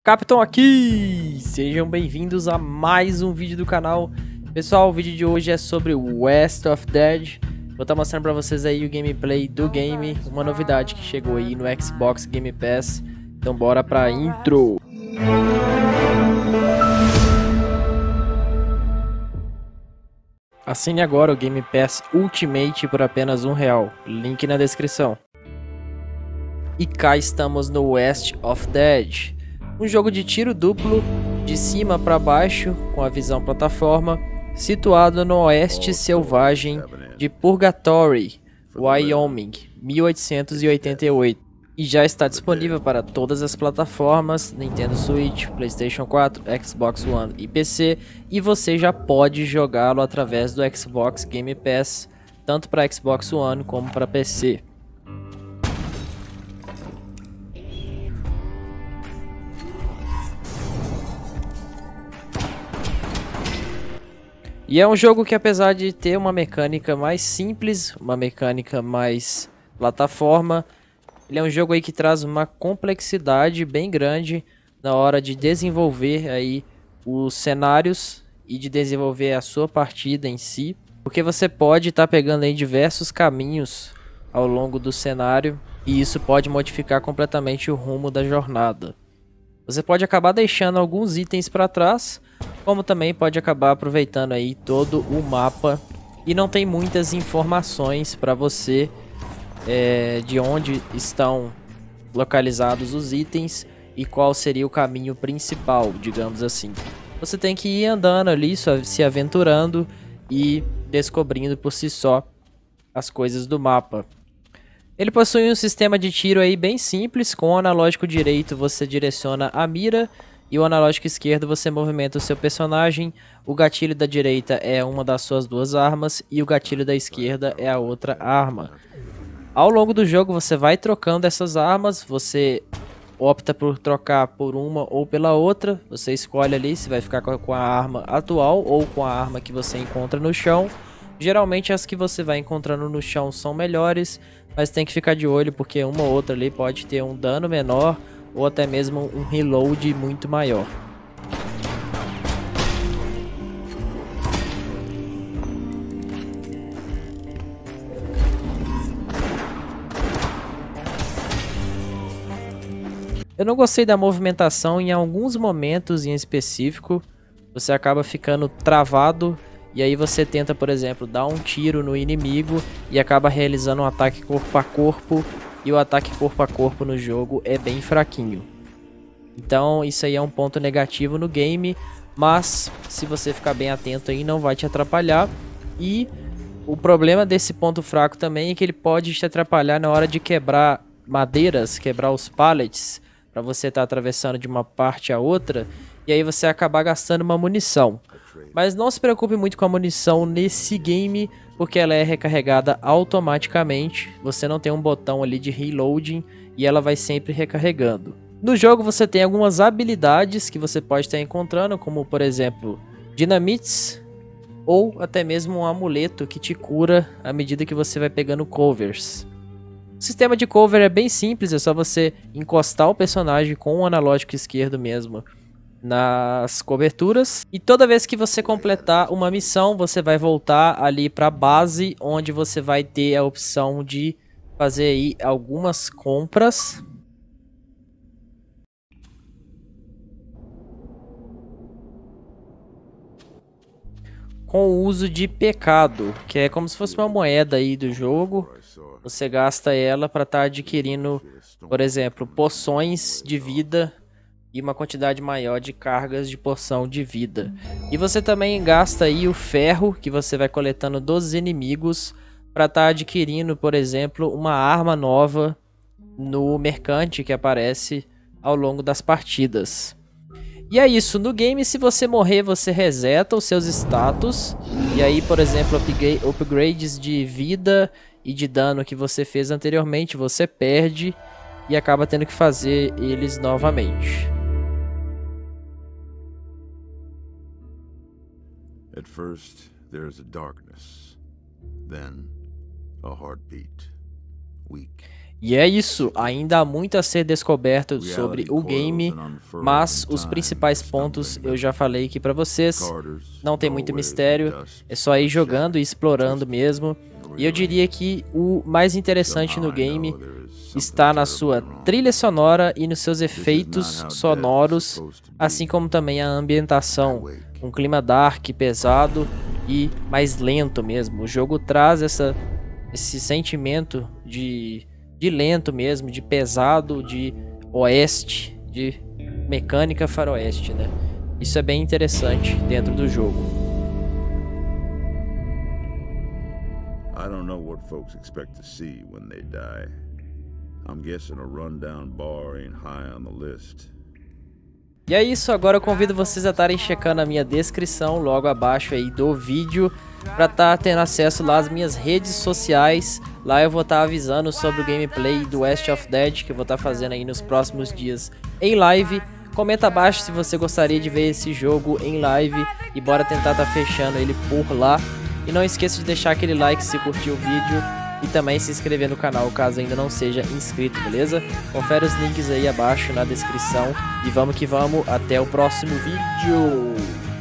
Capitão aqui! Sejam bem-vindos a mais um vídeo do canal. Pessoal, o vídeo de hoje é sobre West of Dead. Vou estar mostrando pra vocês aí o gameplay do game, uma novidade que chegou aí no Xbox Game Pass. Então bora pra intro! Assine agora o Game Pass Ultimate por apenas R$1, link na descrição. E cá estamos no West of Dead. Um jogo de tiro duplo, de cima para baixo, com a visão plataforma, situado no oeste selvagem de Purgatory, Wyoming, 1888. E já está disponível para todas as plataformas, Nintendo Switch, PlayStation 4, Xbox One e PC. E você já pode jogá-lo através do Xbox Game Pass, tanto para Xbox One como para PC. E é um jogo que, apesar de ter uma mecânica mais simples, uma mecânica mais plataforma, ele é um jogo aí que traz uma complexidade bem grande na hora de desenvolver aí os cenários e de desenvolver a sua partida em si, porque você pode estar pegando aí diversos caminhos ao longo do cenário e isso pode modificar completamente o rumo da jornada. Você pode acabar deixando alguns itens para trás, como também pode acabar aproveitando aí todo o mapa e não tem muitas informações para você de onde estão localizados os itens e qual seria o caminho principal, digamos assim. Você tem que ir andando ali, se aventurando e descobrindo por si só as coisas do mapa. Ele possui um sistema de tiro aí bem simples. Com o analógico direito você direciona a mira e o analógico esquerdo você movimenta o seu personagem. O gatilho da direita é uma das suas duas armas e o gatilho da esquerda é a outra arma. Ao longo do jogo você vai trocando essas armas, você opta por trocar por uma ou pela outra. Você escolhe ali se vai ficar com a arma atual ou com a arma que você encontra no chão. Geralmente as que você vai encontrando no chão são melhores, mas tem que ficar de olho porque uma ou outra ali pode ter um dano menor ou até mesmo um reload muito maior. Eu não gostei da movimentação em alguns momentos em específico. Você acaba ficando travado e aí você tenta, por exemplo, dar um tiro no inimigo e acaba realizando um ataque corpo a corpo. E o ataque corpo a corpo no jogo é bem fraquinho. Então isso aí é um ponto negativo no game, mas se você ficar bem atento aí não vai te atrapalhar. E o problema desse ponto fraco também é que ele pode te atrapalhar na hora de quebrar madeiras, quebrar os pallets, para você estar atravessando de uma parte a outra, e aí você acabar gastando uma munição. Mas não se preocupe muito com a munição nesse game, porque ela é recarregada automaticamente. Você não tem um botão ali de reloading e ela vai sempre recarregando. No jogo você tem algumas habilidades que você pode estar encontrando, como por exemplo, dinamites ou até mesmo um amuleto que te cura à medida que você vai pegando covers. O sistema de cover é bem simples, é só você encostar o personagem com o analógico esquerdo mesmo nas coberturas. E toda vez que você completar uma missão, você vai voltar ali para a base, onde você vai ter a opção de fazer aí algumas compras. Com o uso de pecado, que é como se fosse uma moeda aí do jogo. Você gasta ela para estar adquirindo, por exemplo, poções de vida e uma quantidade maior de cargas de poção de vida. E você também gasta aí o ferro que você vai coletando dos inimigos para estar adquirindo, por exemplo, uma arma nova no mercante que aparece ao longo das partidas. E é isso, no game se você morrer você reseta os seus status. E aí, por exemplo, upgrades de vida e de dano que você fez anteriormente você perde e acaba tendo que fazer eles novamente. At first, there is a darkness, then a heartbeat, weak. E é isso, ainda há muito a ser descoberto sobre o game, mas os principais pontos eu já falei aqui pra vocês. Não tem muito mistério, é só ir jogando e explorando mesmo. E eu diria que o mais interessante no game está na sua trilha sonora e nos seus efeitos sonoros, assim como também a ambientação, um clima dark, pesado e mais lento mesmo. O jogo traz esse sentimento de lento mesmo, de pesado, de oeste, de mecânica faroeste, né? Isso é bem interessante dentro do jogo. I don't know what folks expect to see when they die. I'm guessing a rundown bar ain't high on the list. E é isso, agora eu convido vocês a estarem checando a minha descrição logo abaixo aí do vídeo para estar tendo acesso lá às minhas redes sociais. Lá eu vou estar avisando sobre o gameplay do West of Dead que eu vou estar fazendo aí nos próximos dias em live. Comenta abaixo se você gostaria de ver esse jogo em live e bora tentar estar fechando ele por lá. E não esqueça de deixar aquele like se curtiu o vídeo e também se inscrever no canal caso ainda não seja inscrito, beleza? Confere os links aí abaixo na descrição e vamos que vamos, até o próximo vídeo!